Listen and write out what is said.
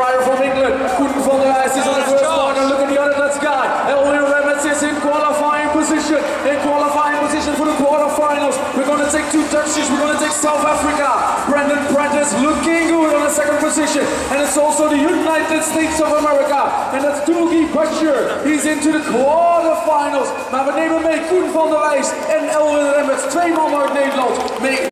rider from England. Koen van der Rijs is on the first corner. Look at the other Dutch guy. Elwin Remets is in qualifying position. In qualifying position for the quarterfinals. We're going to take two Dutchies. We're going to take South Africa. Brandon Prentice looking good on the second position. And it's also the United States of America. And that's Dougie Butcher. He's into the quarterfinals. Maar we nemen mee Koen van der Rijs en Elwin Remets. Twee man uit Nederland.